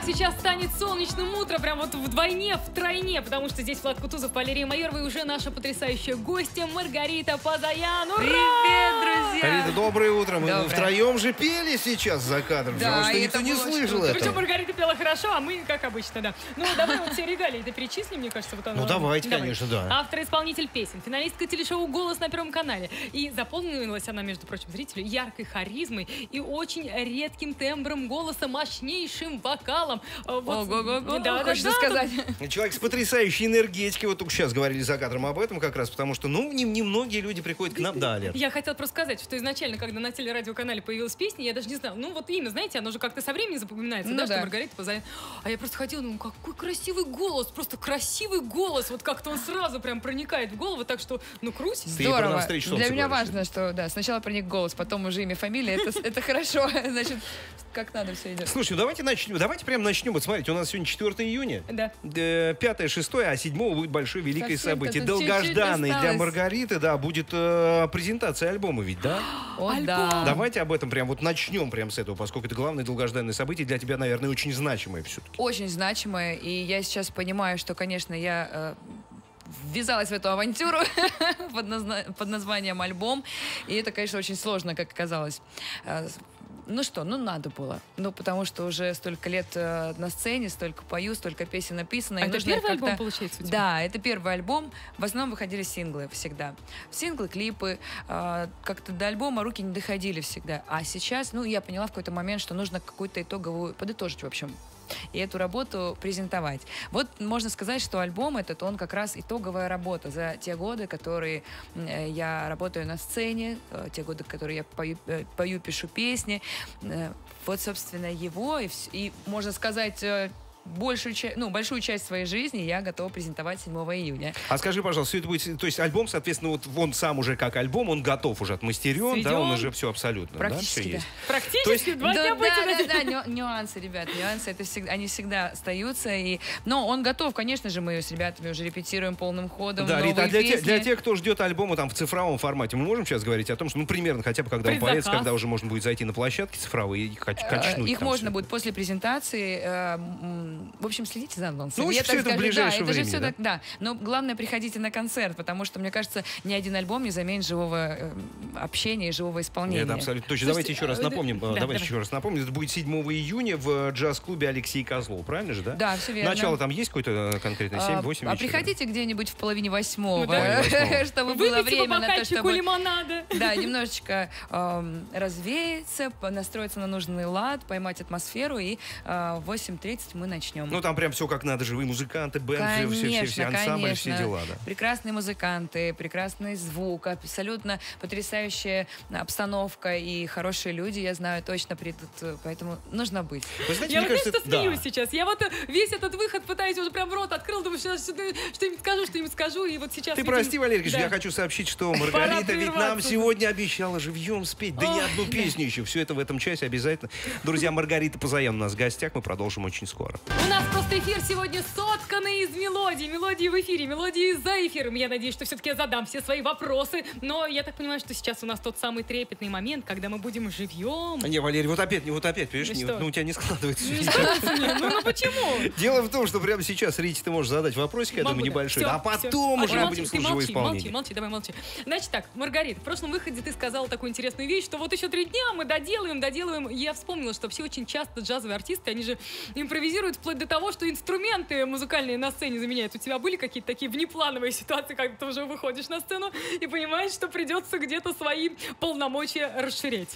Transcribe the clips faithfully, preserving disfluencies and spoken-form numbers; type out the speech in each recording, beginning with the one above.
Итак, сейчас станет солнечным утром, прям вот вдвойне, втройне, потому что здесь Влад Кутузов, Валерия Майорова и уже наша потрясающая гостья Маргарита Позаян. Ура! Привет, друзья! Маргарита, доброе утро. Мы Доброе. втроем же пели сейчас за кадром, Да, потому что никто не слышал этого. Причем Маргарита пела хорошо, а мы как обычно, да. Ну, давай вот все регалии это перечислим, мне кажется. Вот оно. Ну, давайте, Давай. конечно, да. Автор и исполнитель песен, финалистка телешоу «Голос» на Первом канале. И запомнилась она, между прочим, зрителю яркой харизмой и очень редким тембром голоса, мощнейшим вокалом. Вот, Ого-го-го, да, хочется да, сказать. Человек с потрясающей энергетикой. Вот только сейчас говорили за кадром об этом как раз, потому что, ну, не, не многие люди приходят к нам. Да, Лер. Я хотела просто сказать, что изначально, когда на телерадиоканале появилась песня, я даже не знала. Ну, вот имя, знаете, оно же как-то со временем запоминается, Ну да, да. что Маргарита Позаян. А я просто ходила, ну, какой красивый голос, просто красивый голос. Вот как-то он сразу прям проникает в голову, так что, ну, круть. Ты ей про Здорово. «Навстречу солнцу» Для меня говоришь. важно, что да, сначала проник голос, потом уже имя, фамилия. Это, это хорошо. Значит, как надо все идет. Слушай, ну давайте начнем. Давайте прям начнем. Вот смотрите, у нас сегодня четвёртое июня. Да. пятое, шестое, а седьмого будет большое великое Совсем событие. тут чуть-чуть Долгожданный для осталось. Маргариты, да, будет э, презентация альбома ведь, да? О, Альбом. да. Давайте об этом прям вот начнем прям с этого, поскольку это главное долгожданное событие для тебя, наверное, очень значимое все-таки. Очень значимое. И я сейчас понимаю, что, конечно, я э, ввязалась в эту авантюру под, назна- под названием «Альбом». И это, конечно, очень сложно, как оказалось. Э, Ну что, ну надо было. Ну, потому что уже столько лет э, на сцене, столько пою, столько песен написано. А и это нужно первый как-то- альбом, получается, у тебя? Да, это первый альбом. В основном выходили синглы всегда. Синглы, клипы. э, как-то до альбома руки не доходили всегда. А сейчас, ну, я поняла в какой-то момент, что нужно какую-то итоговую... Подытожить, в общем. И эту работу презентовать. Вот можно сказать, что альбом этот, он как раз итоговая работа за те годы, которые э, я работаю на сцене, э, те годы, которые я пою, э, пою пишу песни. Э, вот, собственно, его, и, вс- и можно сказать, э, большую, ча- ну, большую часть своей жизни я готова презентовать седьмого июня. А скажи, пожалуйста, все это будет, то есть альбом, соответственно, вот он сам уже как альбом, он готов уже отмастерен, да, он Сведен. уже все абсолютно, Практически, да, все да. есть. Практически То есть- два Да, дня да, будете да, надеяться. да, ню- нюансы, ребят, нюансы, это всегда, они всегда остаются. И... Но он готов, конечно же, мы с ребятами уже репетируем полным ходом. Да, Рита, а новые для, те- песни. для тех, кто ждет альбома там в цифровом формате, мы можем сейчас говорить о том, что, ну, примерно, хотя бы, когда он Предзаказ. появится, когда уже можно будет зайти на площадки цифровые и кач- Э, качнуть Их там можно всё. будет после презентации. э, м, В общем, следите за анонсом. Ну, Я всё так это в скажу, ближайшее да, это же время, всё да? так, да. Но главное, приходите на концерт, потому что, мне кажется, ни один альбом не заменит живого э, общения и живого исполнения. Это абсолютно точно. Слушайте, Давайте еще раз э, напомним. да, Давайте давай. еще раз напомним. Это будет седьмого июня в джаз-клубе Алексей Козлов. Правильно же, да? Да, все верно. Начало там есть какое-то конкретное? А, семь-восемь а вечера? приходите где-нибудь в половине восьмого, Ну да. Половине восьмого. чтобы было Выпейте по время на то, бокальчику чтобы... лимонада. Да, немножечко эм, развеяться, по- настроиться на нужный лад, поймать атмосферу, и э, в восемь тридцать мы начнем. Ну, там прям все как надо. Живые музыканты, бенд, все, все, все, ансамбль, все дела, да. Прекрасные музыканты, прекрасный звук, абсолютно потрясающая обстановка и хорошие люди, я знаю, точно придут, поэтому нужно быть. Вы знаете, Я мне вот кажется, что смеюсь да. сейчас. Я вот э, весь этот выход пытаюсь уже прям рот открыл, думаю, сейчас что-то- что-нибудь скажу, что-нибудь скажу, и вот сейчас... Ты видим- прости, Валерий Ильич, Да. я хочу сообщить, что Маргарита ведь нам прерваться. сегодня обещала живьем спеть. Да не Ой, одну да. песню еще. Все это в этом часе обязательно. Друзья, Маргарита Позаян у нас в гостях. Мы продолжим очень скоро. У нас просто эфир сегодня сотканный из мелодий. Мелодии в эфире, мелодии за эфиром. Я надеюсь, что все-таки я задам все свои вопросы. Но я так понимаю, что сейчас у нас тот самый трепетный момент, когда мы будем живьем. Не, Валерий, вот опять, не вот опять, понимаешь, Ну не- что? ну у тебя не складывается. Не всё. скажите мне, ну, ну почему? Дело в том, что прямо сейчас, Рите, ты можешь задать вопросик, я Могу, думаю, да. небольшой. Всё, А всё. потом А уже ты мы молчи, будем ты слушать живое молчи, исполнение. Молчи, молчи, давай молчи. Значит так, Маргарита, в прошлом выходе ты сказала такую интересную вещь, что вот еще три дня мы доделаем, доделаем. И я вспомнила, что все очень часто джазовые артисты, они же импровизируют вплоть до того, что инструменты музыкальные на сцене заменяют. У тебя были какие-то такие внеплановые ситуации, когда ты уже выходишь на сцену и понимаешь, что придется где-то свои полномочия расширять?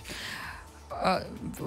А,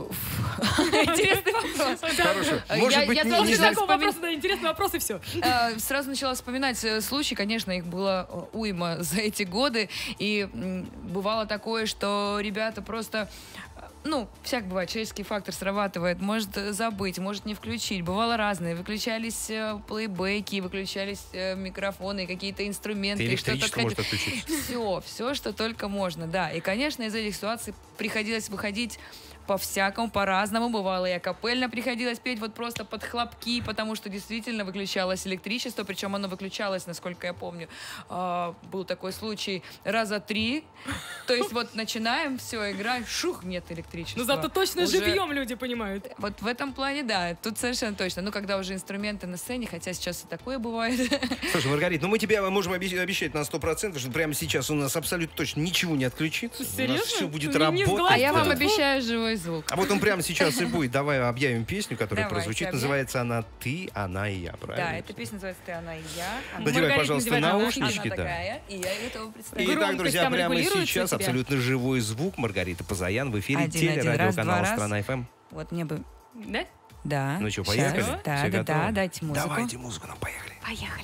Интересный вопрос. Хорошо. Я- Может я быть, не- тоже После не- так такого вспомин- вопроса, да, интересный вопрос и все. А, Сразу начала вспоминать э, случаи, конечно, их было э, уйма за эти годы, и м, бывало такое, что ребята просто, э, ну, всяк бывает, человеческий фактор срабатывает, может э, забыть, может не включить, бывало разное, выключались э, плейбеки, выключались э, микрофоны, какие-то инструменты, Электричество может отключиться. все, все, что только можно, да. И, конечно, из этих ситуаций приходилось выходить по-всякому, по-разному бывало. И акапельно приходилось петь вот просто под хлопки, потому что действительно выключалось электричество, причем оно выключалось, насколько я помню, э, был такой случай раза три. То есть вот начинаем, все, играем, шух, нет электричества. Ну зато точно Уже... живьем люди понимают. Вот в этом плане, да, тут совершенно точно. Ну, когда уже инструменты на сцене, хотя сейчас и такое бывает. Слушай, Маргарита, ну мы тебе можем обещать на сто процентов, что прямо сейчас у нас абсолютно точно ничего не отключится. Серьезно? У нас все будет Не- не работать. А я вам Да. обещаю живой звук. А вот он прямо сейчас и будет. Давай объявим песню, которая Давайте прозвучит. объявим. Называется она «Ты, она и я», правильно? Да, эта песня называется «Ты, она и я». Она, Надевай, Маргарита пожалуйста, надевает наушнички. она да. такая, и я готова представить. Итак, Громкость друзья, там прямо регулируется сейчас у тебя? абсолютно живой звук. Маргарита Позаян в эфире Один, один, раз, телерадиоканала два, раз. «Страна эф эм». Вот мне бы... Да? Да. Ну что, Щас. поехали? Да, Все да, готовы? да, дайте музыку. Давайте музыку нам, поехали. Поехали.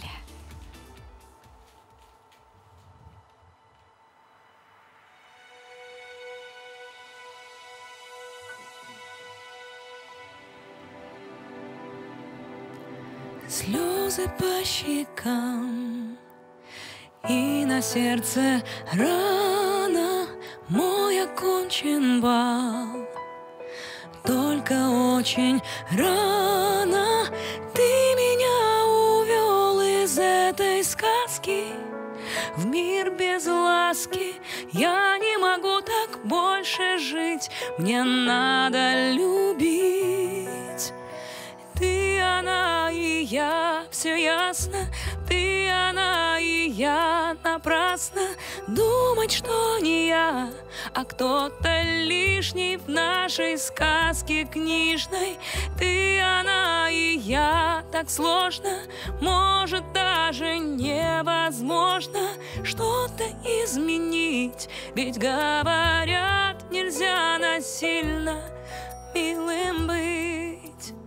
Слезы по щекам, и на сердце рана, мой окончен бал. Только очень рано ты меня увел из этой сказки в мир без ласки. Я не могу так больше жить, мне надо любить. Ты, она и я, все ясно. Ты, она и я, напрасно думать, что не я, а кто-то лишний в нашей сказке книжной. Ты, она и я, так сложно, может, даже невозможно что-то изменить. Ведь говорят, нельзя насильно милым быть.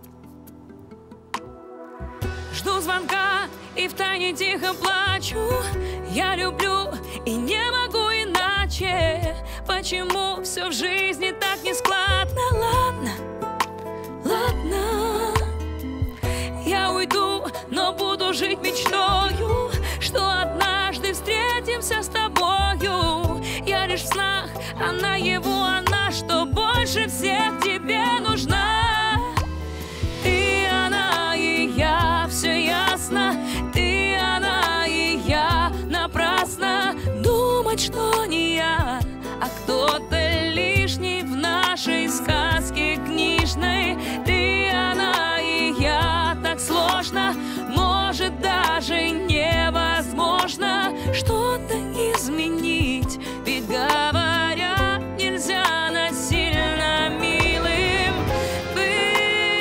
Жду звонка и втайне тихо плачу. Я люблю и не могу иначе. Почему все в жизни так нескладно? Ладно, ладно, я уйду, но буду жить мечтою, что однажды встретимся с тобою. Я лишь в снах, а наяву она, что больше всех тебе нужна. Ты, она и я, все ясно. Ты, она и я, напрасно думать, что не я, а кто-то лишний в нашей сказке книжной. Ты, она и я, так сложно, может, даже невозможно что-то изменить. Ведь говорят, нельзя насильно милым быть.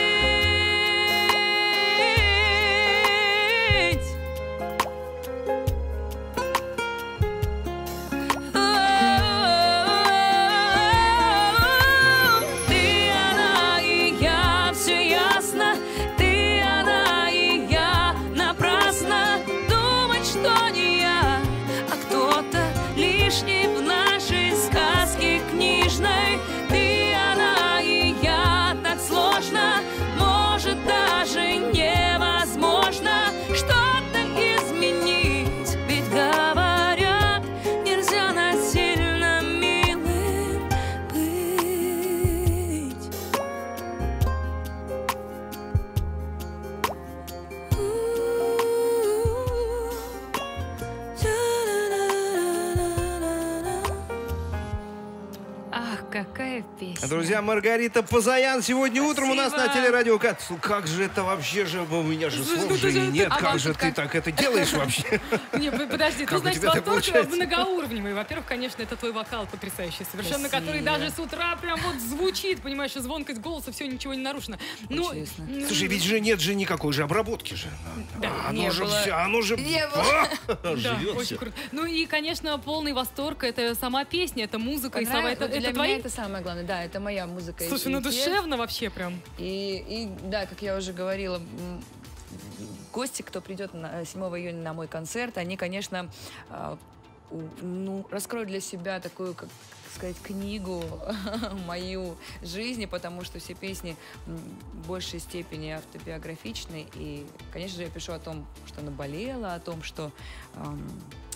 Ты, она и я, все ясно. Ты, она и я, напрасно думать, что не я, а кто-то лишний в нашей сказке книжной. Ты, она и я, так сложно, может, даже невозможно что-то изменить. Ведь говорят, нельзя насильно милым быть. Ах, какая песня. Друзья, Маргарита Позаян сегодня утром у нас на Спасибо. телерадиоканале. Как же это вообще же, у меня же Слушай, слов ну же ты и же- нет. а Как вам же тут ты как- так это делаешь вообще? Не, п- подожди, Как тут, у значит, тебя так восторг получается? многоуровневый. Во-первых, конечно, это твой вокал потрясающий совершенно, Спасибо. который даже с утра прям вот звучит, понимаешь, и звонкость голоса, все, ничего не нарушено. Ну, Честно. м, Слушай, ведь же нет же никакой же обработки же. Да, А, не оно же было. все, оно же Не а, Да, живет очень всё. круто. Ну и, конечно, полный восторг. Это сама песня, это музыка и слова. Это, Вот для это меня твои? это самое главное. Да, это моя музыка. и- Слушай, ну и текст. душевно вообще прям. И, и да, как я уже говорила, м, гости, кто придет на седьмого июня на мой концерт, они, конечно, а, у- ну, раскроют для себя такую, как сказать, книгу мою жизни, потому что все песни м, в большей степени автобиографичны. И, конечно же, я пишу о том, что наболело, о том, что ам,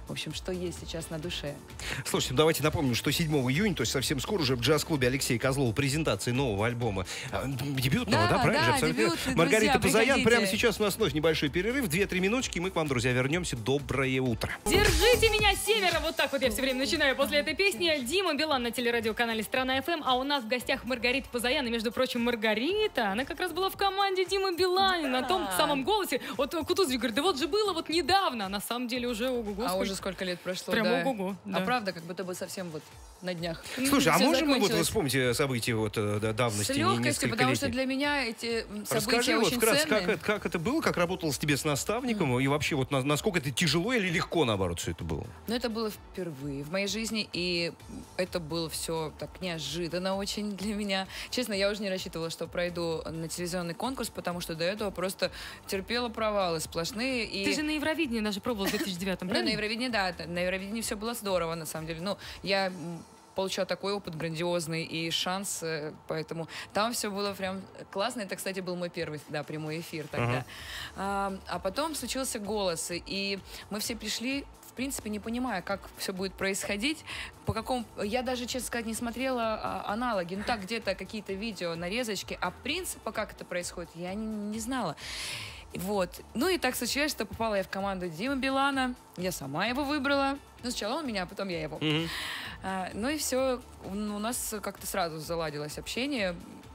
в общем, что есть сейчас на душе. Слушайте, ну давайте напомним, что седьмого июня, то есть совсем скоро уже в джаз-клубе Алексея Козлова презентация нового альбома. А, дебютного, да, Да, правильно да, же? Абсолютно. дебютный, Маргарита друзья, Позаян. приходите. Прямо сейчас у нас вновь небольшой перерыв. Две-три минуточки, и мы к вам, друзья, вернемся. Доброе утро. Держите меня, семеро! Вот так вот я все время начинаю после этой песни. Дима Билан на телерадиоканале «Страна эф эм», а у нас в гостях Маргарита Позаян. И, между прочим, Маргарита, она как раз была в команде Димы Билана, на том самом голосе. Вот Кутузович говорит, да вот же было вот недавно. На самом деле уже ого-го. А сколько- уже сколько лет прошло, Прям да. ого-го, да. А правда, как будто бы совсем вот на днях. Слушай, а Всё можем мы вот закончилось. вспомнить события вот э, да, давности? С не- легкостью, несколько потому что летние? для меня эти м, события Расскажи вот очень вкратце, как, ценные. это- как это было, как работалось тебе с наставником, и вообще вот на- насколько это тяжело или легко, наоборот, все это было? Но это было впервые в моей жизни, и это было все так неожиданно очень для меня. Честно, я уже не рассчитывала, что пройду на телевизионный конкурс, потому что до этого просто терпела провалы сплошные. И... Ты же на Евровидении даже пробовал в две тысячи девятом, Ну, на правильно? Евровидении, да, на Евровидении все было здорово, на самом деле. Ну, я м, получила такой опыт грандиозный и шанс, э, поэтому там все было прям классно. Это, кстати, был мой первый, да, прямой эфир тогда. Ага. А, а потом случился «Голос», и мы все пришли, в принципе, не понимая, как все будет происходить, по какому... Я даже, честно сказать, не смотрела а, аналоги, ну так, где-то какие-то видео, нарезочки, а принципа, как это происходит, я не, не знала. Вот. Ну и так случилось, что попала я в команду Димы Билана. Я сама его выбрала. Ну, сначала он меня, а потом я его. Мгм. А, ну и все. У нас как-то сразу заладилось общение.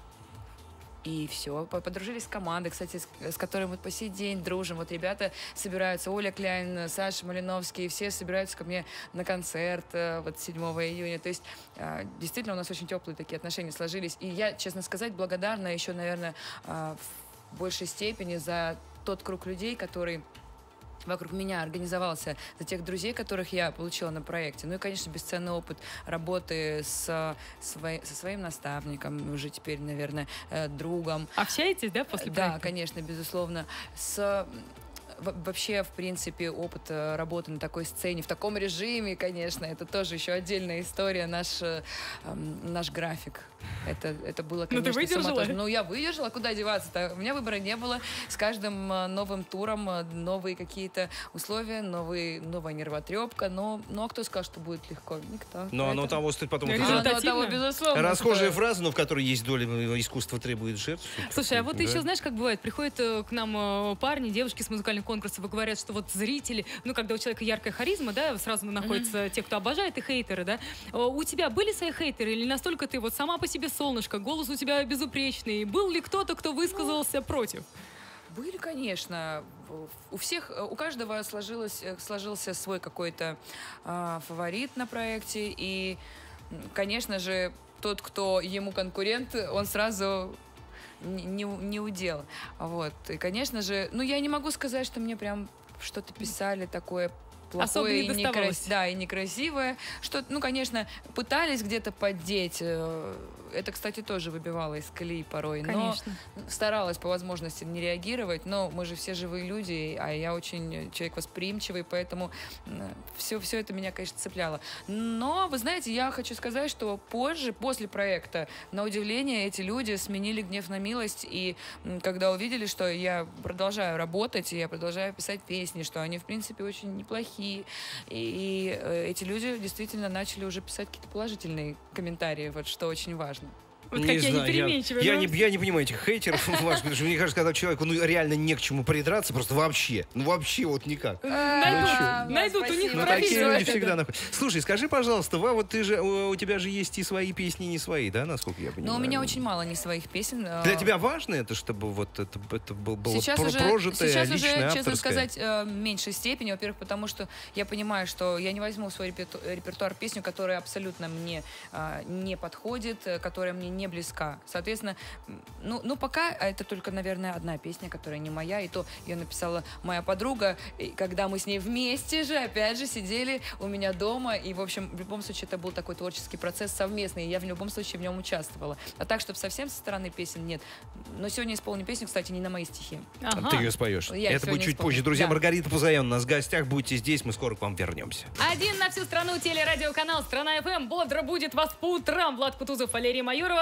И все, подружились с командой, кстати, с, с которой мы по сей день дружим. Вот ребята собираются, Оля Кляйн, Саша Малиновский, все собираются ко мне на концерт э, вот седьмого июня. То есть э, действительно у нас очень теплые такие отношения сложились. И я, честно сказать, благодарна еще, наверное, э, в большей степени за тот круг людей, который вокруг меня организовался, за тех друзей, которых я получила на проекте. Ну и, конечно, бесценный опыт работы с, свои, со своим наставником, уже теперь, наверное, э, другом. Общаетесь, да, после Да, проекта? конечно, безусловно. С во- вообще, в принципе, опыт э, работы на такой сцене, в таком режиме, конечно, это тоже еще отдельная история, наш, э, эм, наш график. Это, это было, Ну, ты конечно, выдержала? суматошно. Ну, я выдержала, куда деваться-то? У меня выбора не было. С каждым э, новым туром э, новые какие-то условия, новые, новая нервотрепка. Но, ну, а кто сказал, что будет легко? Никто. Но оно Поэтому- того стоит потом. Ну, вот это эта А, результативно. оно того, безусловно. расхожая что- фраза, но в которой есть доля э, искусства требует жертв. Слушай, а вот Да. еще знаешь, как бывает, приходят э, к нам э, парни, девушки с музыкальных конкурсов и говорят, что вот зрители, ну, когда у человека яркая харизма, да, сразу находятся те, кто обожает, и хейтеры, да. Э, У тебя были свои хейтеры или настолько ты вот сама по себе солнышко, голос у тебя безупречный? Был ли кто-то, кто высказался против? Были, конечно. У всех, у каждого сложилось, сложился свой какой-то а, фаворит на проекте. И, м, конечно же, тот, кто ему конкурент, он сразу не, не, не удел. Вот. И, конечно же, ну, я не могу сказать, что мне прям что-то писали такое Особо плохое не и, доставалось. некрас- да, и некрасивое. Что, ну, конечно, пытались где-то поддеть. э, Это, кстати, тоже выбивало из колеи порой. Но Конечно. старалась по возможности не реагировать, но мы же все живые люди, а я очень человек восприимчивый, поэтому все, все это меня, конечно, цепляло. Но, вы знаете, я хочу сказать, что позже, после проекта, на удивление, эти люди сменили гнев на милость, и м, когда увидели, что я продолжаю работать, и я продолжаю писать песни, что они, в принципе, очень неплохие, и, и, э, эти люди действительно начали уже писать какие-то положительные комментарии, вот что очень важно. Вот Не какие они знаю, я- переменчивые. Я, ну. не, я не понимаю этих хейтеров ваших, потому что мне кажется, когда человеку ну, реально не к чему придраться, просто вообще, ну вообще вот никак. Найдут, А, найдут, у них Ну, профессия. такие люди это, всегда да. находят. Слушай, скажи, пожалуйста, Ва, вот ты же, у у тебя же есть и свои песни, и не свои, да, насколько я понимаю? Но у меня очень мало не своих песен. Для тебя важно это, чтобы вот это, это был- было Сейчас про- уже, прожитое, сейчас уже, личное, честно авторское? сказать, э, в меньшей степени. Во-первых, потому что я понимаю, что я не возьму в свой реперту- репертуар песню, которая абсолютно мне э, не подходит, э, которая мне не близка. Соответственно, м, ну, ну пока это только, наверное, одна песня, которая не моя, и то ее написала моя подруга, и когда мы с ней вместе же, опять же, сидели у меня дома, и, в общем, в любом случае это был такой творческий процесс совместный, и я в любом случае в нем участвовала. А так, чтобы совсем со стороны песен, нет. Но сегодня исполню песню, кстати, не на мои стихи. Ага. Ты ее споешь. Я Это сегодня будет чуть исполню. позже. Друзья, Да. Маргарита Позаян у нас в гостях. Будьте здесь, мы скоро к вам вернемся. Один на всю страну телерадиоканал «Страна эф эм» бодро будет вас по утрам. Влад Кутузов, Валерия Майорова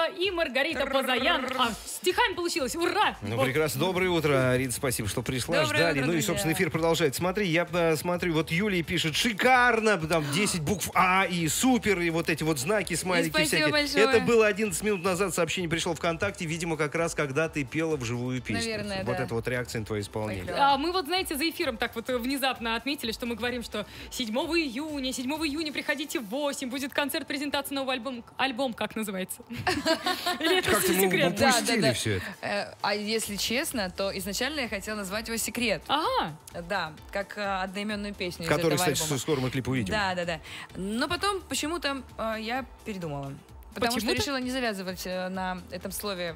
и Маргарита Позаян. А, стихами получилось, ура! Ну, Вот. прекрасно. Доброе утро, Рита, спасибо, что пришла, Доброе ждали. утро, Ну и, друзья. собственно, эфир продолжается. Смотри, я э, смотрю, вот Юлия пишет, шикарно, там десять букв А и супер, и вот эти вот знаки, смайлики спасибо всякие. большое. Это было одиннадцать минут назад, сообщение пришло ВКонтакте, видимо, как раз когда ты пела вживую песню. Наверное, вот да. это вот реакция на твое исполнение. Ой, А мы вот, знаете, за эфиром так вот внезапно отметили, что мы говорим, что седьмого июня, седьмого июня приходите в восемь, будет концерт, презентация нового альбома. Альбом как называется? Или это Как-то все мы секрет? Да, упустили да, да. все это. Э, А если честно, то изначально я хотела назвать его «Секрет». Ага. Да, как э, одноименную песню из Который, этого кстати, альбома. скоро мы клип увидим. Да, да, да. Но потом почему-то э, я передумала. Потому что Почему-то? решила не завязывать э, на этом слове.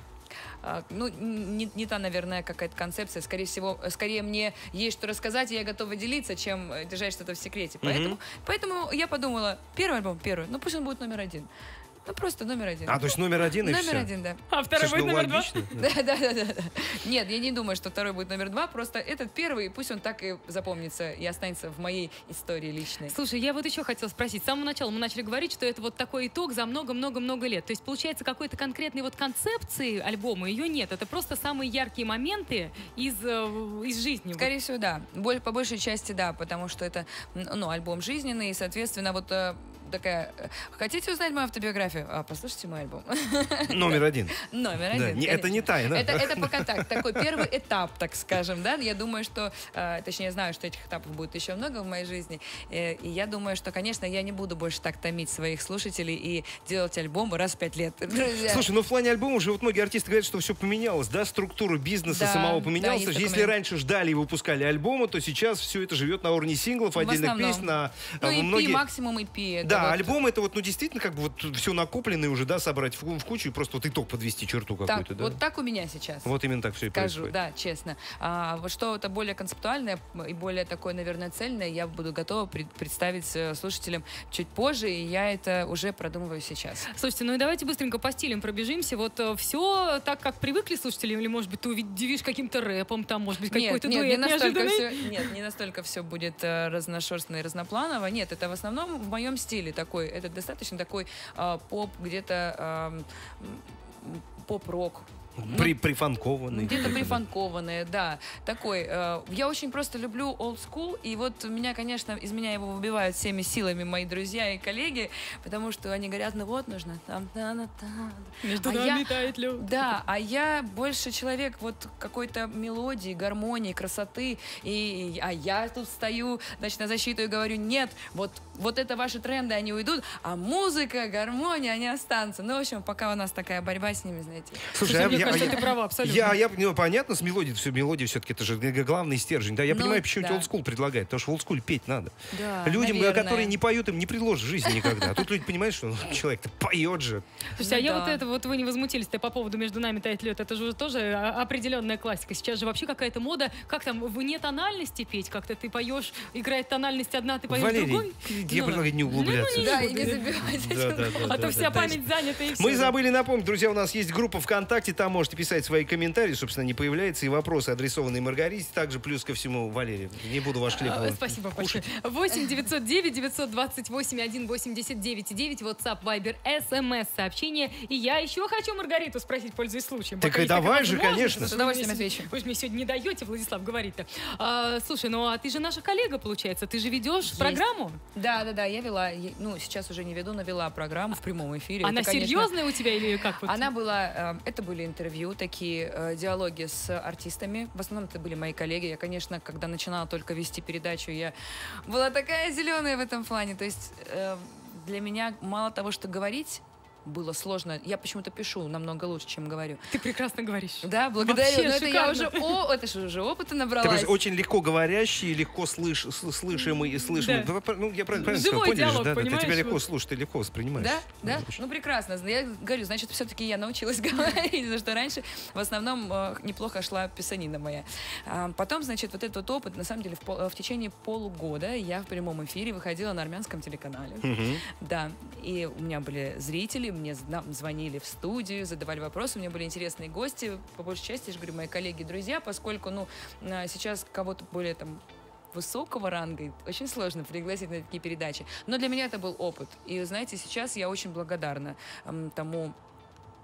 э, Ну, не, не та, наверное, какая-то концепция. Скорее всего, э, скорее мне есть что рассказать, и я готова делиться, чем э, держать что-то в секрете. Поэтому, поэтому я подумала, первый альбом, первый, ну пусть он будет номер один. Ну, просто номер один. А, то есть номер один и Номер все? один, да. А второй Слушай, будет ну, номер два? логично. Да, да, да, да, да. Нет, я не думаю, что второй будет номер два. Просто этот первый, пусть он так и запомнится и останется в моей истории личной. Слушай, я вот еще хотела спросить. С самого начала мы начали говорить, что это вот такой итог за много-много-много лет. То есть, получается, какой-то конкретной вот концепции альбома ее нет. Это просто самые яркие моменты из, э, из жизни. Скорее всего, да. Боль- По большей части, да, потому что это, м, ну, альбом жизненный, и, соответственно, вот э, такая... э, Хотите узнать мою автобиографию? А, послушайте мой альбом. Номер один. Номер Да, один. не- это конечно. не тайна. Это, это пока так, такой первый этап, так скажем, да. Я думаю, что, э, точнее, знаю, что этих этапов будет еще много в моей жизни. Э, и я думаю, что, конечно, я не буду больше так томить своих слушателей и делать альбомы раз в пять лет. Друзья. Слушай, ну в плане альбома уже вот многие артисты говорят, что все поменялось, да, структура бизнеса Да, самого да, поменялась. есть То есть, такой если момент. раньше ждали и выпускали альбомы, то сейчас все это живет на уровне синглов, В отдельных основном. песен. На, Ну, а, и пи, многие... максимум и пи. это Да, вот альбом это вот, ну, действительно, как бы вот все накопленное уже, да, собрать в, в кучу и просто вот итог подвести черту так, какую-то, да? вот так у меня сейчас. Вот именно так все и Скажу, происходит. да, честно. А, вот что-то более концептуальное и более такое, наверное, цельное я буду готова пред- представить э, слушателям чуть позже, и я это уже продумываю сейчас. Слушайте, ну и давайте быстренько по стилям пробежимся. Вот все так, как привыкли слушатели, или, может быть, ты удивишь каким-то рэпом, там, может быть, Нет, какой-то нет, не дуэт настолько неожиданный? все, нет, не настолько все будет э, разношерстно и разнопланово. Нет, это в основном в моем стиле такой. Это достаточно такой э, поп, где-то э, м, поп-рок. При, прифанкованный. Где-то какой-то, да. прифанкованные, да. Такой. Э, я очень просто люблю old school, и вот меня, конечно, из меня его выбивают всеми силами мои друзья и коллеги, потому что они говорят, ну вот нужно там, та на та. Между А нами я- тает лед. Да, а я больше человек вот какой-то мелодии, гармонии, красоты, и, а я тут стою, значит, на защиту и говорю, нет, вот, вот это ваши тренды, они уйдут, а музыка, гармония, они останутся. Ну, в общем, пока у нас такая борьба с ними, знаете. Слушай, Мне кажется, ты права, абсолютно. Я, я, ну, понятно, с мелодией, все, мелодия все-таки это же г- главный стержень. Да, я Ну, понимаю, почему да. олдскул предлагает, потому что в олдскуле петь надо. Да, Людям, наверное. которые не поют, им не предложишь в жизни никогда. А тут люди понимают, что ну, человек-то поет же. Слушайте, а Ну я да. вот это, вот вы не возмутились-то по поводу «Между нами тает лед», это же уже тоже а, определенная классика. Сейчас же вообще какая-то мода, как там, вне тональности петь, как-то ты поешь, играет тональность одна, ты поешь Валерий, другой. я Ну, предлагаю не углубляться. ну, Да, не и не буду. забивать Да, этим да, голосом. да, А то вся память занята и все. Мы забыли напомнить, друзья, у нас есть группа ВКонтакте, там можете писать свои комментарии, собственно, не появляется, и вопросы, адресованные Маргарите, также плюс ко всему, Валерий, не буду ваш хлеб А, Спасибо большое. восемь девятьсот девять девятьсот двадцать восемь один восемьдесят девять девять, WhatsApp, Viber, СМС, сообщение. И я еще хочу Маргариту спросить, пользуясь случаем. Так Пока и есть такая давай же, возможность, конечно. потому С что удовольствием вы мне отвечу. сегодня- Вы же мне сегодня не даете, Владислав, говорит-то. А, слушай, ну а ты же наша коллега, получается. Ты же ведешь Есть. программу? Да, да, да, я вела, я- ну, сейчас уже не веду, но вела программу в прямом эфире. Она Это, конечно, серьезная у тебя или как? Вот? Она была, э, это были интервью, такие э, диалоги с артистами. В основном это были мои коллеги. Я, конечно, когда начинала только вести передачу, я была такая зеленая в этом плане. То есть э, для меня мало того, что говорить было сложно. Я почему-то пишу намного лучше, чем говорю. Ты прекрасно говоришь. Да, благодарю. Вообще Но это я шикарно. уже, о, это же уже опыта Ты набралась. просто очень легко говорящий, легко слыш, сл- слышимый и слышимый. Да. Ну, я правильно, правильно Живой сказал, поняли же, диалог, да, да, ты понимаешь, тебя легко вот. слушаешь, ты легко воспринимаешь. Да, да, очень. ну прекрасно. Я говорю, значит, все-таки я научилась говорить, потому что раньше в основном э, неплохо шла писанина моя. А, потом, значит, вот этот вот опыт, на самом деле, в, пол- в течение полугода я в прямом эфире выходила на армянском телеканале. Мгм. Да, и у меня были зрители, мне зна- звонили в студию, задавали вопросы, у меня были интересные гости, по большей части, я же говорю, мои коллеги и друзья, поскольку, ну, а, сейчас кого-то более там высокого ранга очень сложно пригласить на такие передачи. Но для меня это был опыт. И, знаете, сейчас я очень благодарна м, тому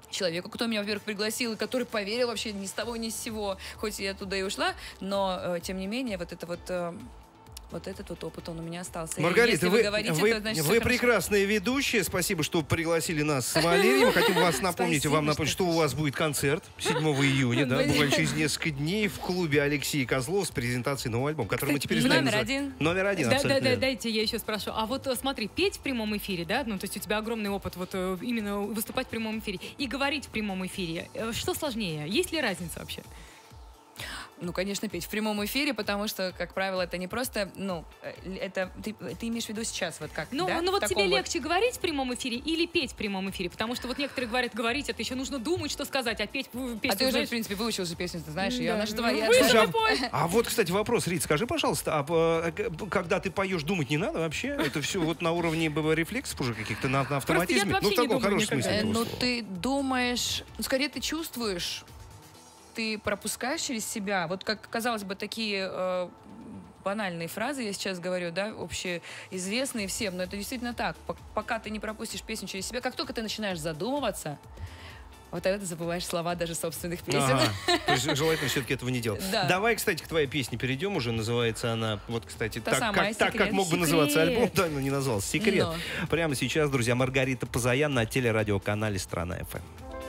человеку, кто меня, во-первых, пригласил, и который поверил вообще ни с того, ни с сего, хоть я туда и ушла, но, э, тем не менее, вот это вот... Э, Вот этот вот опыт, он у меня остался. Маргарита, Если вы, вы говорите, вы, то, значит, вы всё хорошо. прекрасная ведущая. Спасибо, что пригласили нас с Валерием. Хотим вас напомнить, Спасибо, вам напомнить, что что у вас будет концерт седьмого июня, да, Блин. буквально через несколько дней в клубе Алексея Козлова с презентацией нового альбома, который мы теперь знаем. Номер называется- один. Номер один, Да, да, абсолютно да, верно. дайте я еще спрошу. А вот э, смотри, петь в прямом эфире, да, ну то есть у тебя огромный опыт вот э, именно выступать в прямом эфире и говорить в прямом эфире, э, что сложнее? Есть ли разница вообще? Ну, конечно, петь в прямом эфире, потому что, как правило, это не просто, ну, э, это ты, ты имеешь в виду сейчас, вот как, Ну, да? ну В вот таком тебе вот- легче говорить в прямом эфире или петь в прямом эфире? Потому что вот некоторые говорят, говорить, это еще нужно думать, что сказать, а петь в- песню, А ты уже, знаешь, в принципе, выучил же песню, ты знаешь ее, Да. она же твоя. Вы да. же Слушай, не пой. А вот, кстати, вопрос, Рит, скажи, пожалуйста, а э, к- когда ты поешь, думать не надо вообще? Это все вот на уровне б- рефлексов уже каких-то, на, на автоматизме? вообще Ну, в не таком думаю хорошем никогда. смысле Э, этого Ну, слова. ты думаешь, ну, скорее ты чувствуешь, ты пропускаешь через себя. Вот как, казалось бы, такие э, банальные фразы, я сейчас говорю, да, общеизвестные всем, но это действительно так. Пок- Пока ты не пропустишь песню через себя, как только ты начинаешь задумываться, вот тогда ты забываешь слова даже собственных песен. Ага. То есть желательно все-таки этого не делать. Да. Давай, кстати, к твоей песне перейдем уже. Называется она, вот, кстати, Та так, самая, как, так, как «Секрет». мог бы «Секрет». называться альбом, да, но не назывался. «Секрет». Но. Прямо сейчас, друзья, Маргарита Позаян на телерадиоканале «Страна эф эм».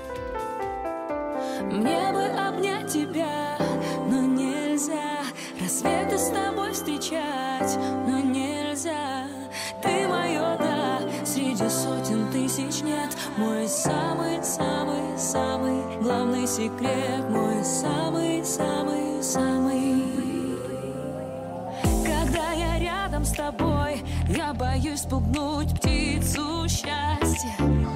Мне бы обнять тебя, но нельзя. Рассветы с тобой встречать, но нельзя. Ты мое да, среди сотен тысяч нет. Мой самый-самый-самый главный секрет. Мой самый-самый-самый. Когда я рядом с тобой, я боюсь спугнуть птицу счастья.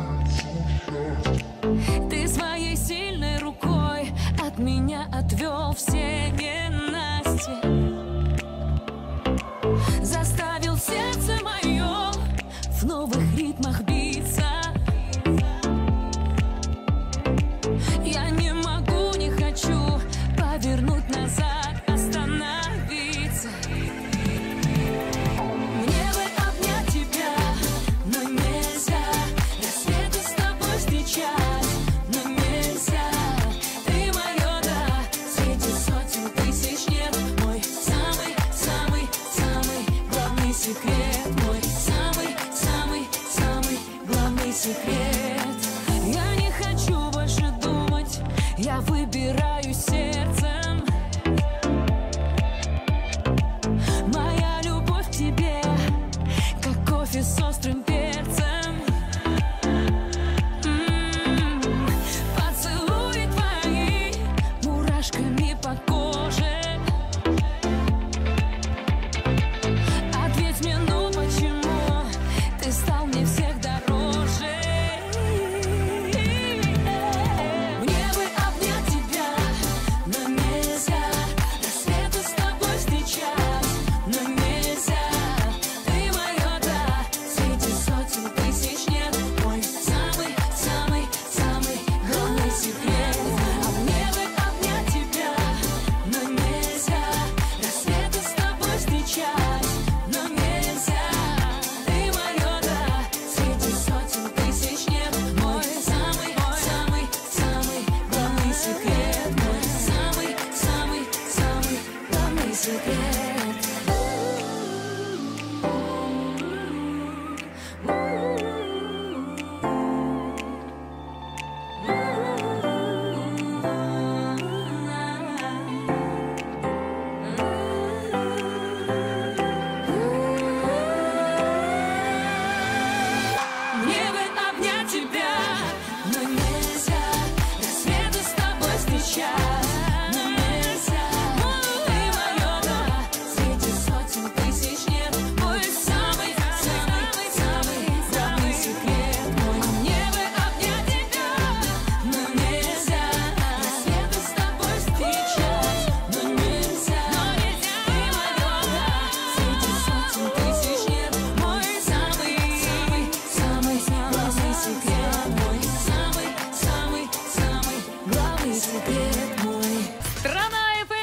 Ты своей сильной рукой от меня отвел все ненасти. Заставил сердце мое в новых ритмах биться. Я не могу, не хочу повернуть назад, остановиться. Мне бы обнять тебя, но нельзя. Рассветы с тобой встречать, но нельзя. Ты мое да, среди сотен тысяч нет. Мой самый-самый-самый главный секрет. Мой самый-самый-самый главный секрет. Я не хочу больше думать, я выбираю сердцем. Моя любовь к тебе, как кофе с острым перцем. М, Поцелуи твои мурашками по коже. Ответь мне, ну почему ты стал мне всех дороже? Мне бы обнять тебя, но нельзя. Рассветы с тобой встречать, но нельзя. Ты мое да, среди сотен тысяч нет. Мой самый-самый-самый главный секрет. А мне бы обнять тебя, но нельзя. Рассветы с тобой встречать, но нельзя. Ты мое да, среди сотен тысяч нет. Мой самый-самый-самый главный секрет. Мой самый-самый-самый главный секрет. Мне бы обнять тебя, но нельзя. Рассветы с тобой встречать, но нельзя. Ты мое да, среди сотен тысяч нет. Мой самый-самый-самый главный секрет. Мой. А мне бы обнять тебя, но нельзя. Рассветы с тобой встречать, но нельзя. Ты мое да, среди сотен тысяч нет. Мой самый-самый-самый главный секрет. Мой самый-самый-самый главный секрет. Мой. Страна эф эм,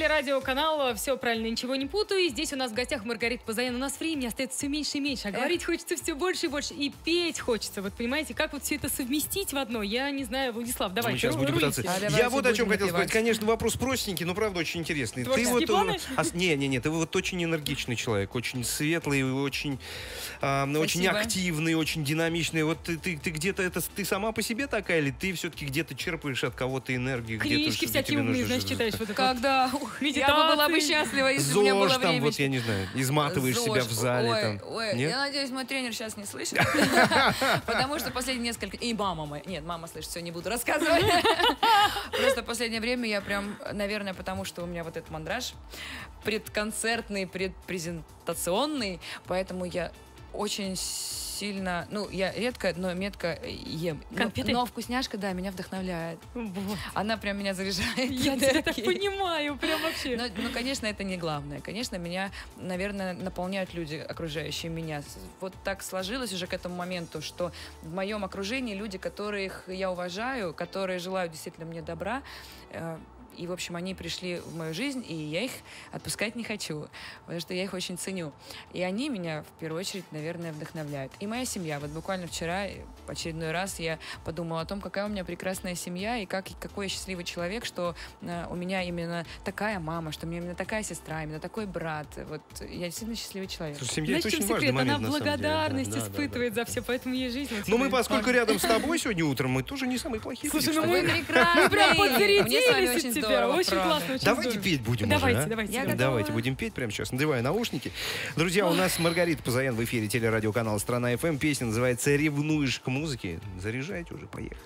телерадиоканал «Все правильно, ничего не путаю». И здесь у нас в гостях Маргарита Позаян. У нас времени остается все меньше и меньше, а говорить хочется все больше и больше. И петь хочется. Вот понимаете, как вот все это совместить в одно? Я не знаю, Владислав, давай. Мы сейчас будем пытаться. А Я давайте вот о чем будем хотел сказать. напевать. Конечно, вопрос простенький, но правда очень интересный. Ты Творческие вот, планы? а, не, не, не, ты вот очень энергичный человек, очень светлый, очень, а, очень активный, очень динамичный. Вот ты, ты, ты где-то это ты сама по себе такая, или ты все-таки где-то черпаешь от кого-то энергию? Книжки всякие умные, знаешь, читаешь. Вот это вот. Когда ух, я бы была бы счастлива, если бы у меня было ЗОЖ там, время. вот я не знаю, изматываешь ЗОЖ. себя в зале. Ой, там. ой, Нет? я надеюсь, мой тренер сейчас не слышит. Потому что последние несколько... И мама моя. Нет, мама слышит, все, не буду рассказывать. Просто в последнее время я прям, наверное, потому что у меня вот этот мандраж предконцертный, предпрезентационный, поэтому я очень сильно, ну, я редко, но метко ем. Но, Конфеты? но вкусняшка, да, меня вдохновляет. Вот. Она прям меня заряжает. Я тебя так энергией. понимаю, прям вообще. Но, ну, конечно, это не главное. Конечно, меня, наверное, наполняют люди, окружающие меня. Вот так сложилось уже к этому моменту, что в моем окружении люди, которых я уважаю, которые желают действительно мне добра, э, и, в общем, они пришли в мою жизнь, и я их отпускать не хочу, потому что я их очень ценю. И они меня, в первую очередь, наверное, вдохновляют. И моя семья. Вот буквально вчера, в очередной раз, я подумала о том, какая у меня прекрасная семья, и как, какой я счастливый человек, что э, у меня именно такая мама, что у меня именно такая сестра, именно такой брат. Вот я действительно счастливый человек. Слушай, семья — это Знаешь, в очень чем важный секрет? момент, Она на самом деле. благодарность Да, да, испытывает да, за все, поэтому ей жизнь. вот Ну, мы, тебе поскольку важно. рядом с тобой сегодня утром, мы тоже не самые плохие. Слушай, люди, ну кстати. мы Вы прекрасны. Мы прям Мне с вами подзарядились очень от тебя. здорово, Очень правда. классно, очень Давайте здорово. петь будем Давайте, уже, а? давайте, Я давайте. готова. Давайте будем петь прямо сейчас. Надеваю наушники. Друзья, у нас Маргарита Позаян в эфире телерадиоканала «Страна эф эм». Песня называется «Ревнуешь к музыке». Заряжайте уже, поехали.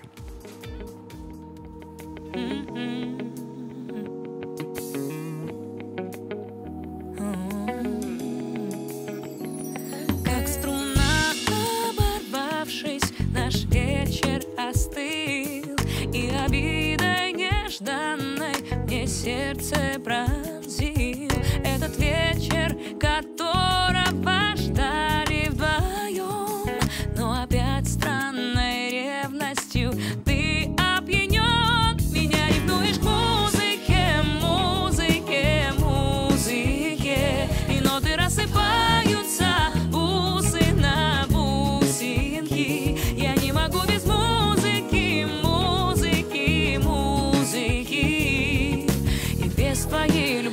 Как струна, оборвавшись, наш вечер остыл, и обидой нежданной мне сердце пронзил этот вечер, которого ждали вдвоем, но опять странной ревностью ты опьянен. Меня ревнуешь к музыке, музыке, музыке, и ноты рассыпаются, бусы на бусинки. Я не могу без музыки, музыки, музыки, и без твоей любви.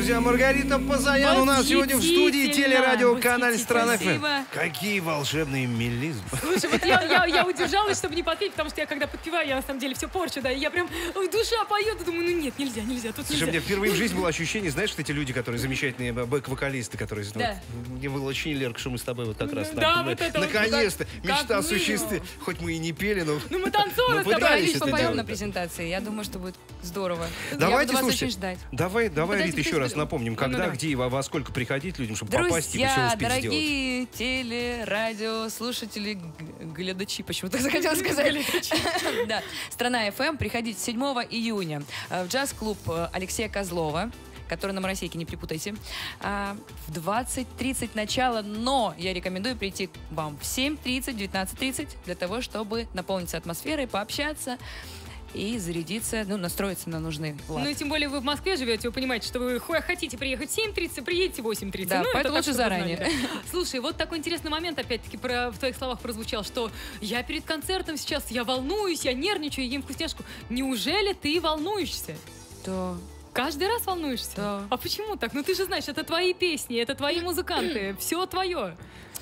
друзья, Маргарита Позаян у нас сегодня в студии телерадиоканале «Страна эф эм». Какие волшебные мелизмы. Слушай, вот я, я, я удержалась, чтобы не подпеть, потому что я когда подпеваю, я на самом деле все порчу, да, и я прям, ой, душа поет, и думаю, ну нет, нельзя, нельзя, тут Слушай, у нельзя. меня впервые в жизни было ощущение, знаешь, вот эти люди, которые замечательные бэк-вокалисты, которые... Да. Вот, мне было очень, Лерка, что мы с тобой вот как раз... Да, там, вот это вот, наконец-то, как- мечта как осуществилась. Хоть мы и не пели, но... Ну мы танцоры мы с тобой, пытались Алис, это Попоем делать, на да. презентации. Я думаю, что будет здорово. Давайте, Я буду вас слушайте, очень ждать. давай, давай, Подожди, Рит, еще подожди, раз напомним, ну, когда, давай. где и во, во сколько приходить людям, чтобы попасть, типа, все Друзья, успеть сделать. дорогие теле, радио, слушатели, г- глядачи, почему-то захотела сказать. Да. Страна эф эм, приходите седьмого июня э, в джаз-клуб э, Алексея Козлова, который на Моросейке, не перепутайте. А, в двадцать тридцать начало, но я рекомендую прийти к вам в семь тридцать, девятнадцать тридцать для того, чтобы наполниться атмосферой, пообщаться и зарядиться, ну, настроиться на нужный лад. Ну и тем более вы в Москве живете, вы понимаете, что вы хо- хотите приехать в семь тридцать, приедете в восемь тридцать. Да, ну, это поэтому так, лучше чтобы вы заранее. знали, да. Слушай, вот такой интересный момент, опять-таки, про, в твоих словах прозвучал, что я перед концертом сейчас, я волнуюсь, я нервничаю, ем вкусняшку. Неужели ты волнуешься? То Каждый раз волнуешься? Да. А почему так? Ну ты же знаешь, это твои песни, это твои музыканты, все твое.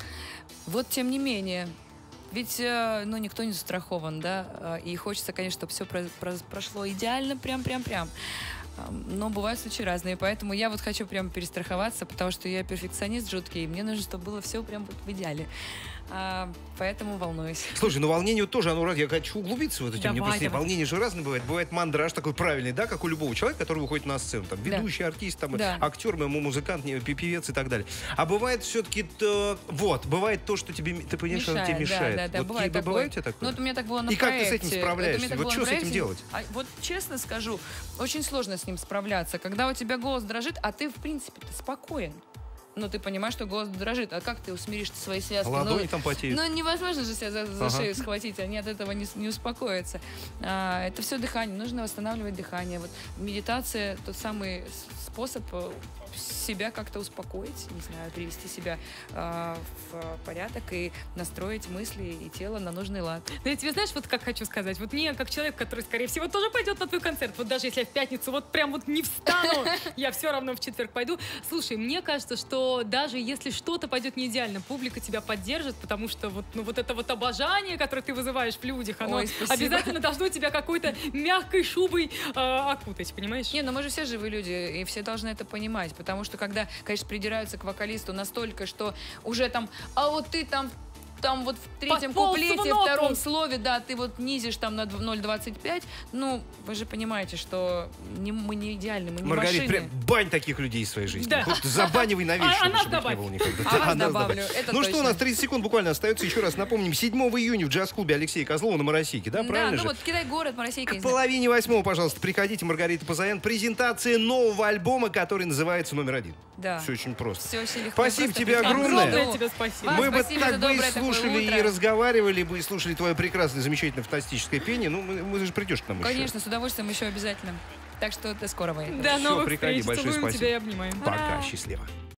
вот, тем не менее, ведь, э, ну, никто не застрахован, да, э, и хочется, конечно, чтобы все прошло идеально, прям-прям-прям. Э, Но бывают случаи разные, поэтому я вот хочу прям перестраховаться, потому что я перфекционист жуткий, и мне нужно, чтобы было все прям вот в идеале. А, поэтому волнуюсь. Слушай, ну волнение вот тоже, оно раз, я хочу углубиться в эту тему. Мне Давай, просто давай. волнение же разное бывает. Бывает мандраж такой правильный, да, как у любого человека, который выходит на сцену. Там, Да. ведущий, артист, там, Да. актер, м- музыкант, не, пи- певец и так далее. А бывает все-таки, вот, бывает то, что тебе, ты понимаешь, что оно тебе мешает. Да, да, да, Вот бывает тебе такое. бывает у тебя такое? Ну, вот у меня так было на И как ты с проекте. этим Это у меня справляешься? так Вот было что на с этим проекте. делать? А, вот честно скажу, очень сложно с ним справляться. Когда у тебя голос дрожит, а ты, в принципе, спокоен. Ну, ты понимаешь, что голос дрожит. А как ты усмиришь свои связки? Ладони ну, там потеют. Ну, невозможно же себя за, за Ага. шею схватить, они от этого не, с- не успокоятся. А, это все дыхание. Нужно восстанавливать дыхание. Вот медитация — тот самый с- способ э, себя как-то успокоить, не знаю, привести себя э, в порядок и настроить мысли и тело на нужный лад. Да я тебе знаешь, вот как хочу сказать, вот мне, как человек, который, скорее всего, тоже пойдет на твой концерт, вот даже если я в пятницу вот прям вот не встану, я все равно в четверг пойду. Слушай, мне кажется, что даже если что-то пойдет не идеально, публика тебя поддержит, потому что вот, ну, вот это вот обожание, которое ты вызываешь в людях, оно Ой, спасибо. обязательно должно тебя какой-то мягкой шубой э, окутать, понимаешь? Не, ну мы же все живые люди, и все должны это понимать, потому что когда, конечно, придираются к вокалисту настолько, что уже там, а вот ты там, там вот в третьем Подполз в куплете, ноту. втором слове, да, ты вот низишь там на ноль двадцать пять, ну, вы же понимаете, что не, мы не идеальны, мы не Маргарита, машины. прям бань таких людей из своей жизни. Да. Хоть забанивай навечно, А- а нас чтобы их не добавь. было никогда. А вас нас добавлю, добавь. это Ну что, у точно. нас тридцать секунд буквально остается. Еще раз напомним, седьмого июня в джаз-клубе Алексея Козлова на Моросейке, да, Да, правильно ну же? вот кидай город, Моросейка. К не знаю. половине восьмого, пожалуйста, приходите, Маргарита Позаян. Презентация нового альбома, который называется «Номер один». Да. Все очень просто. Все очень легко. Спасибо просто тебе прийти. огромное. Огромное тебе спасибо. Вам Мы бы спасибо так за бы и доброе такое слушали, и утро. разговаривали бы, и слушали твое прекрасное, замечательное, фантастическое пение. Ну, мы, мы же придешь к нам еще. Конечно, с удовольствием еще обязательно. Так что до скорого. До Всё, новых приходи, встреч. большое Целуем спасибо. тебя и обнимаем. Пока, счастливо.